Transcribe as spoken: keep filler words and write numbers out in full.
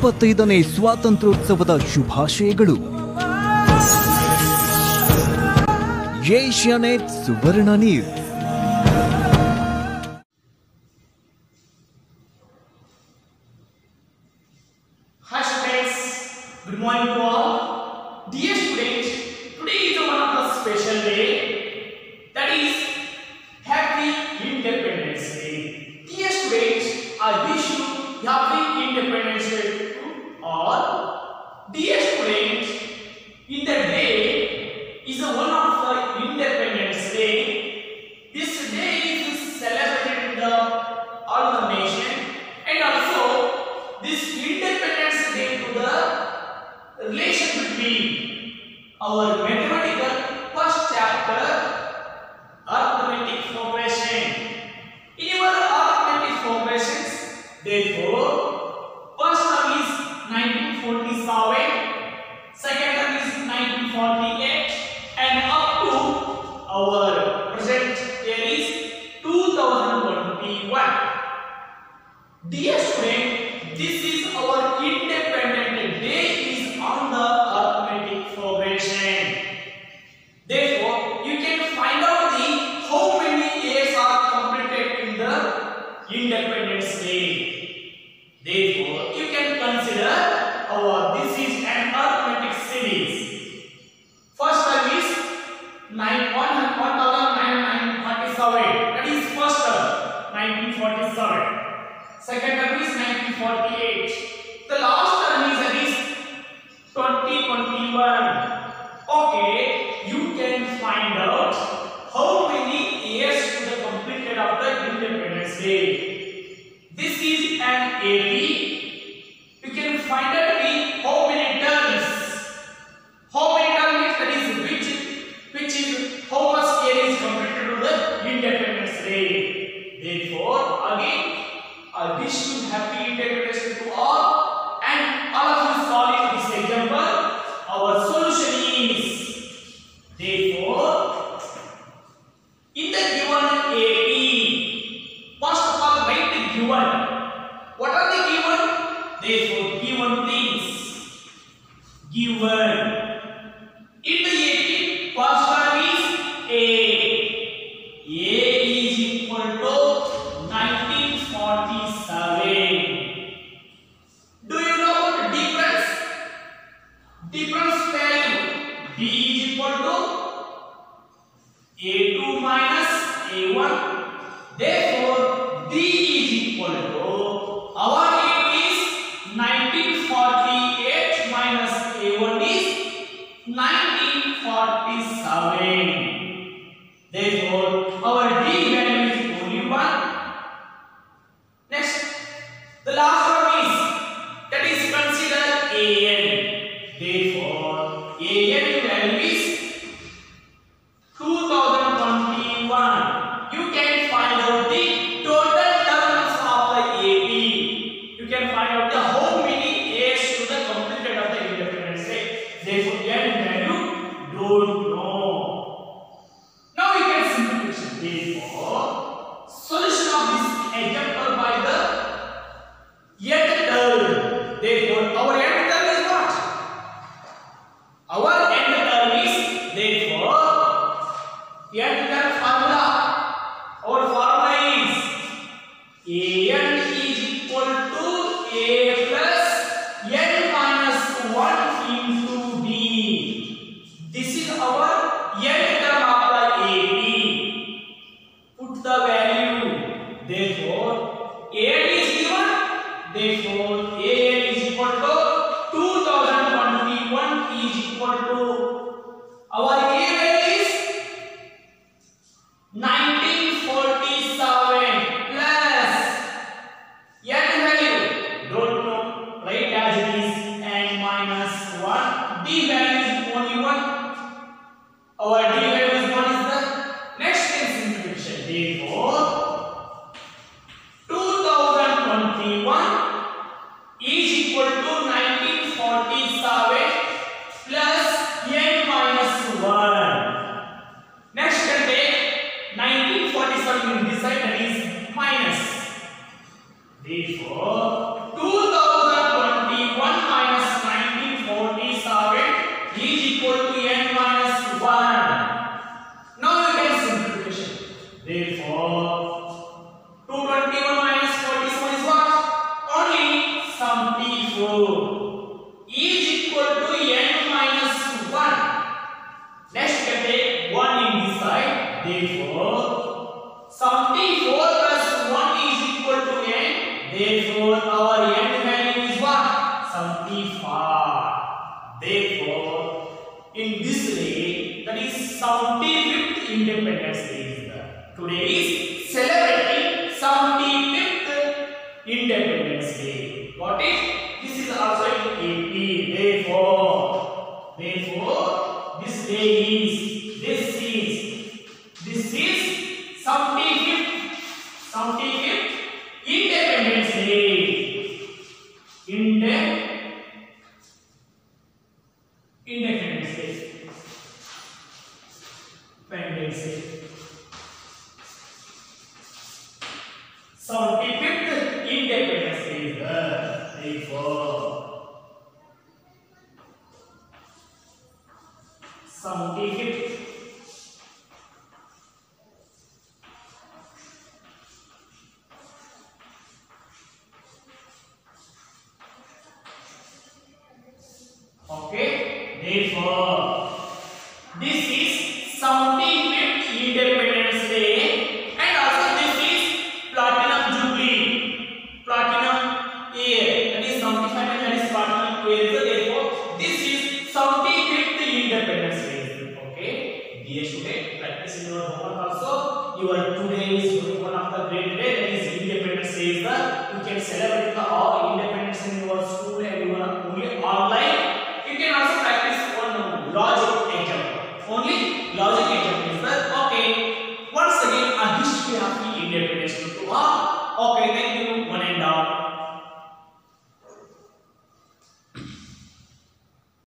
ಎಪ್ಪತ್ತೈದನೇ ಸ್ವಾತಂತ್ರ್ಯೋತ್ಸವದ ಶುಭಾಶಯಗಳು. Asianet Suvarna news. Hi students, good morning to all. Dear students, today is one of the special day, that is Happy Independence Day. Dear students, I wish you Happy Independence Day to all. Dear students, in the day is one of the Independence Day. This day is celebrated in the all the nation, and also this Independence Day to the relation between our mathematical first chapter, arithmetic progression. In our arithmetic progressions, therefore, first term is nineteen forty-seven, second term is nineteen forty-eight, and up to our present year is two thousand twenty-one. Dear student, this is our Independent Day is on the arithmetic progression. Therefore, you can find out the how many years are completed in the Independence Day. Therefore, you can consider our this is an arithmetic series. First term is nine one one thousand nine hundred forty-seven. That is first term nineteen forty-seven. Second term is nineteen forty-eight. The last term is that is twenty twenty-one. Okay, you can find out how many years to the completed of the Independence Day. This is an A B. You can find out the how many terms. How many terms, that is which which is how much year is completed to the Independence Day. Therefore, again, I wish you happy Independence Day to all, and all of you solve this example. Our solution is, therefore, in the given A B, first of all write the given. What are the given? Therefore, given things. Given. In the A B, first term is A. A is equal to nineteen forty-seven. Do you know what difference? Difference value B is equal to A two minus A one. Therefore, D is equal to our A is nineteen forty-eight minus A one is nineteen forty-seven. Therefore, our D value is only one. Next, the last one is, that is considered A N. Therefore, A N value is two thousand twenty-one. You can find out the total terms of the A B. You can find out the how many years to the completed of the Independence Day. Therefore, N value don't know. Now we can simplification. Therefore, solution of this example by the nth term. Therefore, our nth term is what? Our nth term is, therefore, nth term formula. Our formula is A N is equal to A plus N minus one into D. This is our nth term of the A B. Put the value. Therefore, A N is given. Therefore, A N is equal to two thousand twenty-one is equal to our A value is nineteen forty-seven plus N value don't know, write as it is, and minus one. D value is only one. Our D value is one is the next simplification. Therefore, two thousand twenty-one is equal to nineteen forty-seven plus N minus one. Next, can take nineteen forty-seven in this side, that is minus. Therefore, two thousand twenty-one is equal to n minus one. Now you can simplification. Therefore, two hundred twenty-one minus forty-seven is what? Only seventy-four is equal to n minus one. Next we can take one in this side. Therefore, seventy-four plus one is equal to n. Therefore, our n value is what? seventy-five. Therefore, in this day, that is seventy-fifth Independence Day. Today is celebrating seventy-fifth Independence Day. What is? This is also in A P. Therefore, therefore, this day is, this is, this is seventy-fifth, seventy-fifth Independence Day. Inde Independence Day. Independence Day. seventy-fifth Independence Day is the day for seventy-fifth. Okay, therefore, this is seventy-fifth Independence Day, and also this is Platinum Jubilee, Platinum Year. That is seventy-five, that is Platinum Year. Therefore, this is seventy-fifth Independence Day. Okay, dear student, practice in your homework also. Your today is one of the great day. That is Independence Day. Is the you can celebrate the all independence in your school and you are only online. You can also practice one logic example. Only logic example is that. Okay. Once again, a history of the independence to all. Okay, thank you.